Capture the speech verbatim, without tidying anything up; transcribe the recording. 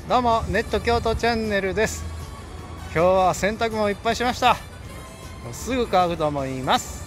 どうもネット京都チャンネルです。今日は洗濯もいっぱいしました。すぐ乾くと思います。